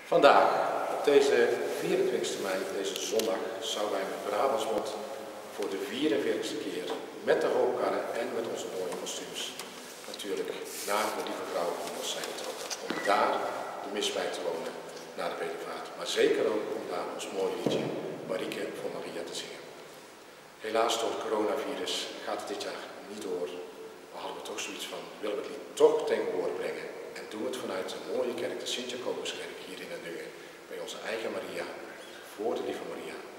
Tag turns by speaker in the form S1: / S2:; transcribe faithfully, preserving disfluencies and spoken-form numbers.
S1: Vandaag, op deze vierentwintigste mei, deze zondag, zouden wij met Brabantsbond voor de vierenveertigste keer met de hoopkarren en met onze mooie kostuums natuurlijk naar de Lieve Vrouw van ons zijn getrokken. Om daar de mis bij te wonen naar de bedevaart. Maar zeker ook om daar ons mooie liedje Marieke voor Maria te zingen. Helaas door het coronavirus gaat het dit jaar niet door. We hadden toch zoiets van, willen we het lied toch ten gehoor brengen. En doen het vanuit de mooie kerk, de Sint-Jacobuskerk hier in Den Dungen. Bij onze eigen Maria, voor de Lieve Maria.